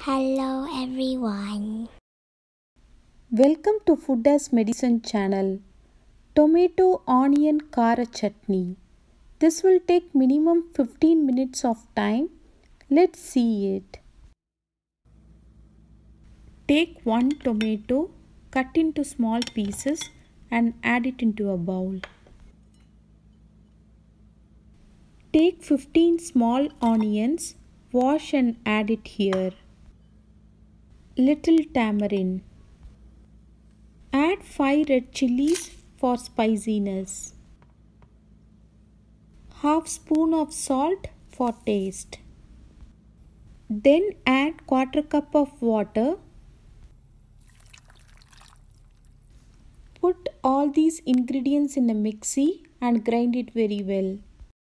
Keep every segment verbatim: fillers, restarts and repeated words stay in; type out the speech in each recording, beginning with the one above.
Hello everyone. Welcome to Food as Medicine channel. Tomato onion kara chutney. This will take minimum fifteen minutes of time. Let's see it. Take one tomato, cut into small pieces and add it into a bowl. Take fifteen small onions, wash and add it here. Little tamarind. Add five red chilies for spiciness. Half spoon of salt for taste. Then add quarter cup of water. Put all these ingredients in a mixie and grind it very well.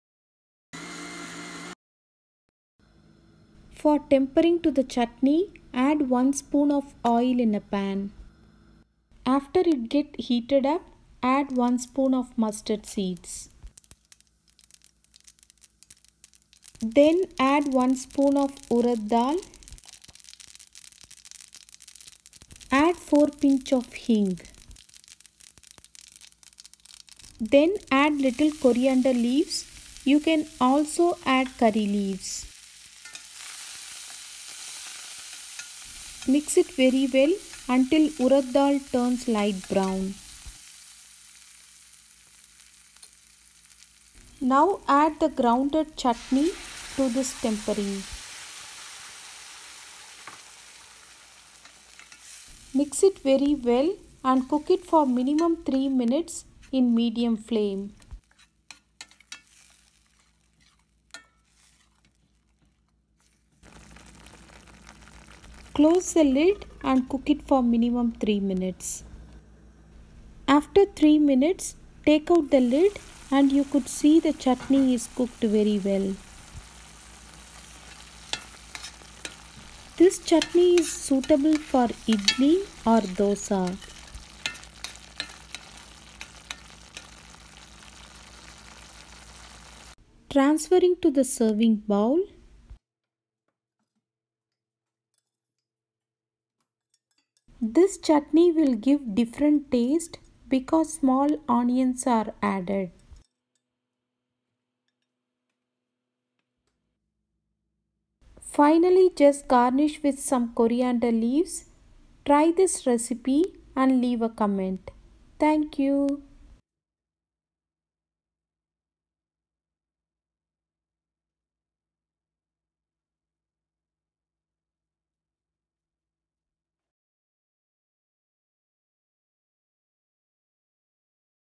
For tempering to the chutney, add one spoon of oil in a pan. After it get heated up, add one spoon of mustard seeds. Then add one spoon of urad dal. Add four pinch of hing. Then add little coriander leaves. You can also add curry leaves. Mix it very well until urad dal turns light brown. Now add the grounded chutney to this tempering. Mix it very well and cook it for minimum three minutes in medium flame. Close the lid and cook it for minimum three minutes. After three minutes, take out the lid and you could see the chutney is cooked very well. This chutney is suitable for idli or dosa. Transferring to the serving bowl. This chutney will give different taste because small onions are added. Finally, just garnish with some coriander leaves. Try this recipe and leave a comment. Thank you.